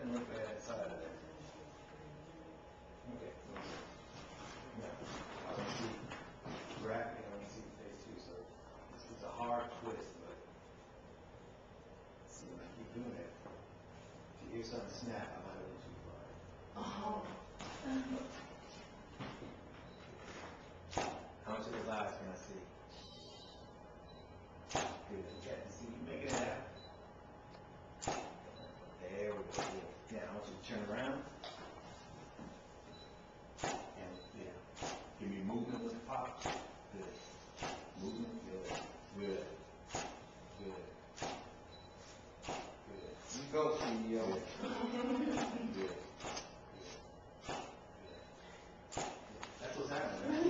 doesn't look bad inside of there. Okay. Now, I want to see graphing, I want to see the face too, so it's a hard twist, but see when I keep doing it. If you hear something snap, I might have been too far. Oh. How much of his eyes can I see? Good. Yeah, see you making it happen. There we go. Good. Now I want you to turn around. And yeah. Give me movement with the pop. Good. Movement. Good. Good. Good. Good. You go, CEO. Good. Good. Good. That's what's happening, right?